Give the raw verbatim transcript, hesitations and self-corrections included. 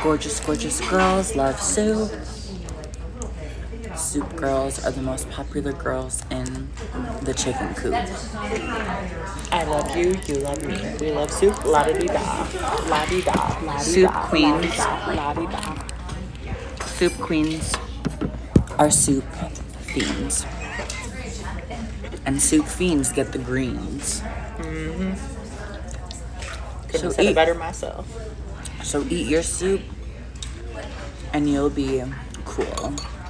Gorgeous, gorgeous girls love soup. Soup girls are the most popular girls in the chicken coop. I love you, you love me. We love soup, la-di-da, la-di-da, la-di-da, Soup queens. la-di-da. Soup queens are soup fiends. And soup fiends get the greens. Mm-hmm. Couldn't So have said eat. it better myself. So eat your soup and you'll be cool.